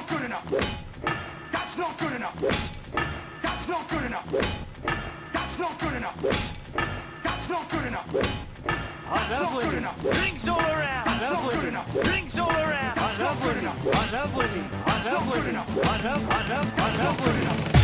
not good enough. That's not good enough. That's not good enough. That's not good enough. That's not good enough. I love winning. Drinks all around. I love winning. Drinks all around. I love winning. I love winning. I love winning. I love winning.